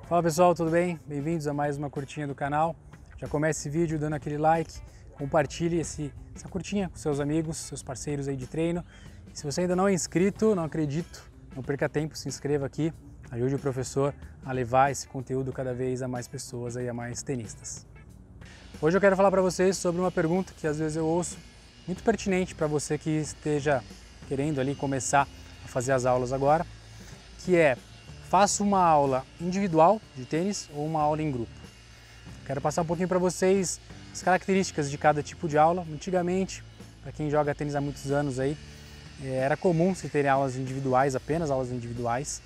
Fala pessoal, tudo bem? Bem-vindos a mais uma curtinha do canal. Já comece esse vídeo dando aquele like, compartilhe essa curtinha com seus amigos, seus parceiros aí de treino. E se você ainda não é inscrito, não acredito, não perca tempo, se inscreva aqui, ajude o professor a levar esse conteúdo cada vez a mais pessoas, aí, a mais tenistas. Hoje eu quero falar para vocês sobre uma pergunta que às vezes eu ouço, muito pertinente para você que esteja querendo ali começar a fazer as aulas agora, que é: faço uma aula individual de tênis ou uma aula em grupo? Quero passar um pouquinho para vocês as características de cada tipo de aula. Antigamente, para quem joga tênis há muitos anos aí, era comum se terem aulas individuais, apenas aulas individuais.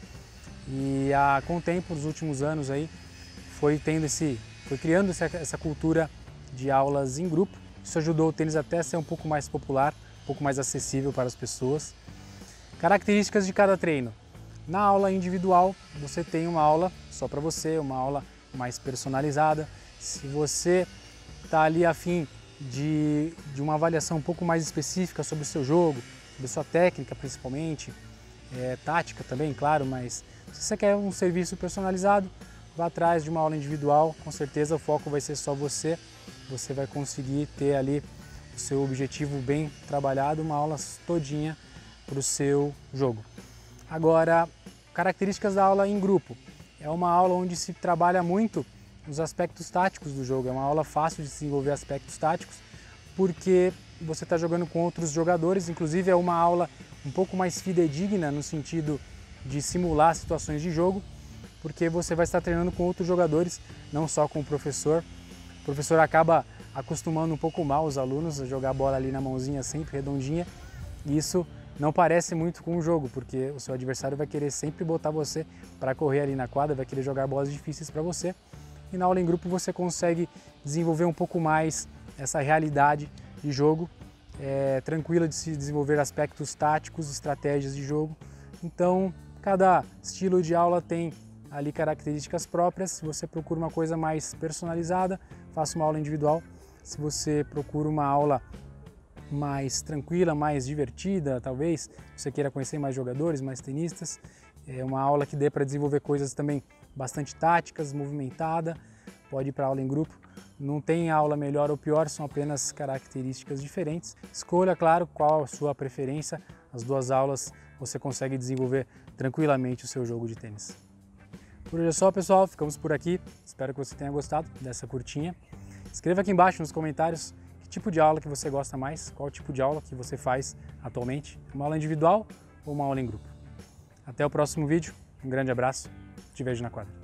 E com o tempo, nos últimos anos aí, foi criando essa cultura de aulas em grupo. Isso ajudou o tênis até a ser um pouco mais popular, um pouco mais acessível para as pessoas. Características de cada treino. Na aula individual, você tem uma aula só para você, uma aula mais personalizada. Se você está ali a fim de uma avaliação um pouco mais específica sobre o seu jogo, sobre a sua técnica principalmente, tática também, claro, mas se você quer um serviço personalizado, vá atrás de uma aula individual. Com certeza o foco vai ser só você, você vai conseguir ter ali o seu objetivo bem trabalhado, uma aula todinha para o seu jogo. Agora, características da aula em grupo. É uma aula onde se trabalha muito os aspectos táticos do jogo. É uma aula fácil de desenvolver aspectos táticos, porque você está jogando com outros jogadores. Inclusive é uma aula um pouco mais fidedigna no sentido de simular situações de jogo, porque você vai estar treinando com outros jogadores, não só com o professor. O professor acaba acostumando um pouco mal os alunos a jogar a bola ali na mãozinha sempre redondinha, e isso não parece muito com o jogo, porque o seu adversário vai querer sempre botar você para correr ali na quadra, vai querer jogar bolas difíceis para você. E na aula em grupo você consegue desenvolver um pouco mais essa realidade de jogo, tranquila de se desenvolver aspectos táticos, estratégias de jogo. Então, cada estilo de aula tem ali características próprias. Se você procura uma coisa mais personalizada, faça uma aula individual. Se você procura uma aula mais tranquila, mais divertida, talvez você queira conhecer mais jogadores, mais tenistas, é uma aula que dê para desenvolver coisas também bastante táticas, movimentada, pode ir para aula em grupo. Não tem aula melhor ou pior, são apenas características diferentes. Escolha, claro, qual a sua preferência. As duas aulas você consegue desenvolver tranquilamente o seu jogo de tênis. Por hoje é só, pessoal, ficamos por aqui. Espero que você tenha gostado dessa curtinha. Escreva aqui embaixo nos comentários que tipo de aula que você gosta mais, qual tipo de aula que você faz atualmente, uma aula individual ou uma aula em grupo. Até o próximo vídeo, um grande abraço, te vejo na quadra.